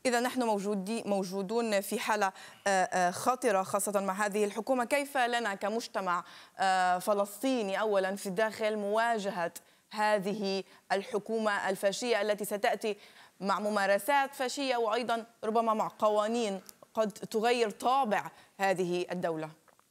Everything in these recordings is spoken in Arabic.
إذا نحن موجودون في حالة خطرة خاصة مع هذه الحكومة. كيف لنا كمجتمع فلسطيني أولا في الداخل مواجهة هذه الحكومة الفاشية التي ستأتي مع ممارسات فاشية وأيضا ربما مع قوانين قد تغير طابع هذه الدولة؟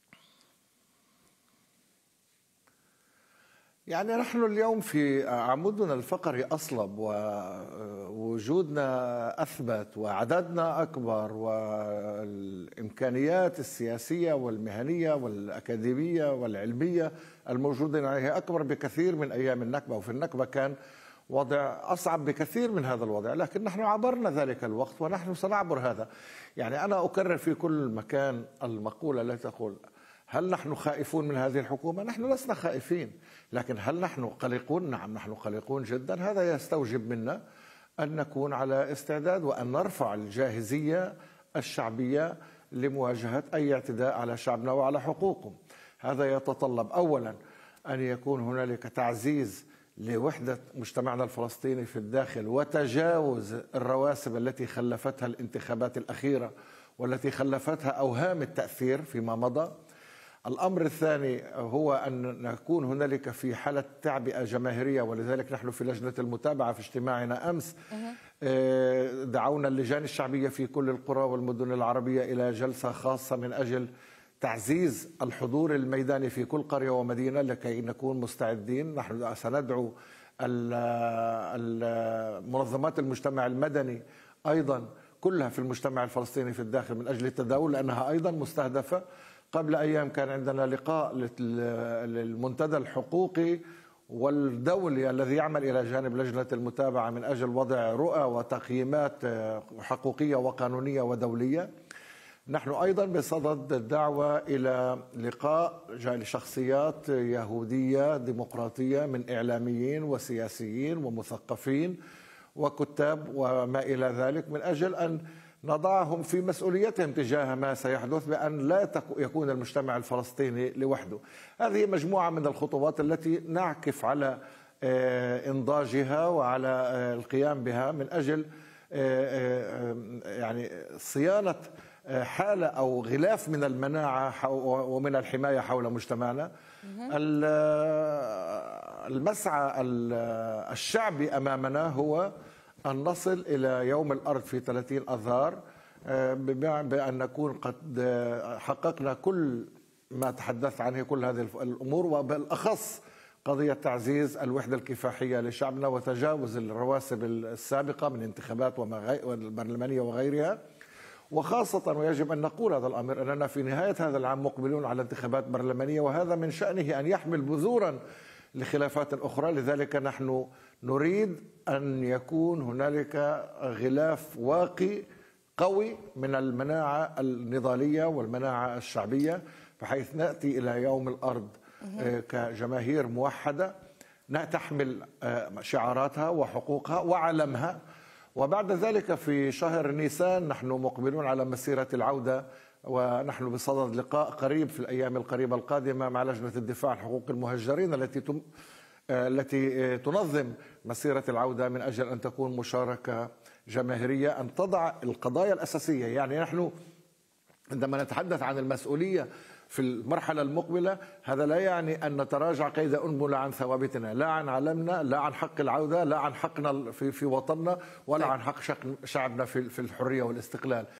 يعني نحن اليوم في عمودنا الفقري أصلب، ووجودنا أثبت، وعددنا أكبر، والإمكانيات السياسية والمهنية والأكاديمية والعلمية الموجودة عليها أكبر بكثير من أيام النكبة. وفي النكبة كان وضع أصعب بكثير من هذا الوضع، لكن نحن عبرنا ذلك الوقت ونحن سنعبر هذا. يعني أنا أكرر في كل مكان المقولة التي تقول: هل نحن خائفون من هذه الحكومة؟ نحن لسنا خائفين، لكن هل نحن قلقون؟ نعم نحن قلقون جدا. هذا يستوجب منا أن نكون على استعداد وأن نرفع الجاهزية الشعبية لمواجهة أي اعتداء على شعبنا وعلى حقوقهم. هذا يتطلب أولا أن يكون هنالك تعزيز لوحدة مجتمعنا الفلسطيني في الداخل، وتجاوز الرواسب التي خلفتها الانتخابات الأخيرة والتي خلفتها أوهام التأثير فيما مضى. الأمر الثاني هو أن نكون هنالك في حالة تعبئة جماهيرية، ولذلك نحن في لجنة المتابعة في اجتماعنا أمس دعونا اللجان الشعبية في كل القرى والمدن العربية إلى جلسة خاصة من أجل تعزيز الحضور الميداني في كل قرية ومدينة لكي نكون مستعدين. نحن سندعو منظمات المجتمع المدني أيضا كلها في المجتمع الفلسطيني في الداخل من أجل التداول، لأنها أيضا مستهدفة. قبل أيام كان عندنا لقاء للمنتدى الحقوقي والدولي الذي يعمل إلى جانب لجنة المتابعة من أجل وضع رؤى وتقييمات حقوقية وقانونية ودولية. نحن أيضا بصدد الدعوة إلى لقاء لشخصيات يهودية ديمقراطية من إعلاميين وسياسيين ومثقفين وكتاب وما إلى ذلك، من أجل أن نضعهم في مسؤوليتهم تجاه ما سيحدث، بأن لا يكون المجتمع الفلسطيني لوحده. هذه مجموعة من الخطوات التي نعكف على إنضاجها وعلى القيام بها من أجل يعني صيانة حالة أو غلاف من المناعة ومن الحماية حول مجتمعنا. المسعى الشعبي أمامنا هو أن نصل إلى يوم الأرض في 30 أذار بأن نكون قد حققنا كل ما تحدثت عنه، كل هذه الأمور، وبالأخص قضية تعزيز الوحدة الكفاحية لشعبنا وتجاوز الرواسب السابقة من انتخابات والبرلمانية وغيرها. وخاصة ويجب أن نقول هذا الأمر أننا في نهاية هذا العام مقبلون على انتخابات برلمانية، وهذا من شأنه أن يحمل بذورا لخلافات أخرى. لذلك نحن نريد أن يكون هنالك غلاف واقي قوي من المناعة النضالية والمناعة الشعبية، بحيث نأتي إلى يوم الأرض كجماهير موحدة تحمل شعاراتها وحقوقها وعلمها. وبعد ذلك في شهر نيسان نحن مقبلون على مسيرة العودة، ونحن بصدد لقاء قريب في الأيام القريبة القادمة مع لجنة الدفاع عن حقوق المهجرين التي تنظم مسيرة العودة من أجل أن تكون مشاركة جماهيرية، أن تضع القضايا الأساسية. يعني نحن عندما نتحدث عن المسؤولية في المرحلة المقبلة، هذا لا يعني أن نتراجع قيد أنملة عن ثوابتنا، لا عن علمنا، لا عن حق العودة، لا عن حقنا في وطننا، ولا عن حق شعبنا في الحرية والاستقلال.